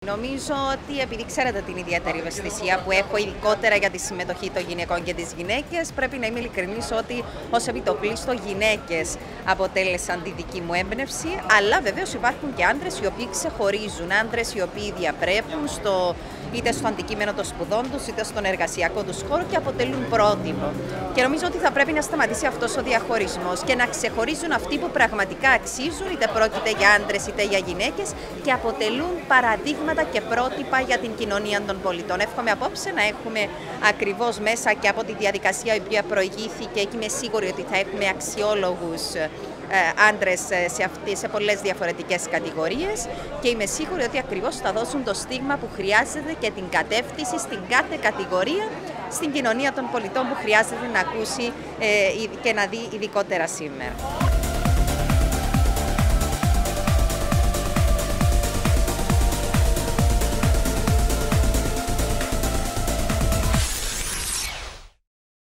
Νομίζω ότι επειδή ξέρετε την ιδιαίτερη ευαισθησία που έχω ειδικότερα για τη συμμετοχή των γυναικών και τις γυναίκες, πρέπει να είμαι ειλικρινής ότι ως επιτοπλίστων γυναίκες αποτέλεσαν τη δική μου έμπνευση, αλλά βεβαίως υπάρχουν και άντρες οι οποίοι ξεχωρίζουν, άντρες οι οποίοι διαπρέπουν είτε στο αντικείμενο των σπουδών τους, είτε στον εργασιακό τους χώρο και αποτελούν πρότυπο. Και νομίζω ότι θα πρέπει να σταματήσει αυτός ο διαχωρισμός και να ξεχωρίζουν αυτοί που πραγματικά αξίζουν, είτε πρόκειται για άντρες είτε για γυναίκες, και αποτελούν παραδείγματα και πρότυπα για την κοινωνία των πολιτών. Εύχομαι απόψε να έχουμε ακριβώς μέσα και από τη διαδικασία η οποία προηγήθηκε, και είμαι σίγουρη ότι θα έχουμε αξιόλογους άντρες σε πολλές διαφορετικές κατηγορίες, και είμαι σίγουρη ότι ακριβώς θα δώσουν το στίγμα που χρειάζεται και την κατεύθυνση στην κάθε κατηγορία στην κοινωνία των πολιτών που χρειάζεται να ακούσει και να δει ειδικότερα σήμερα.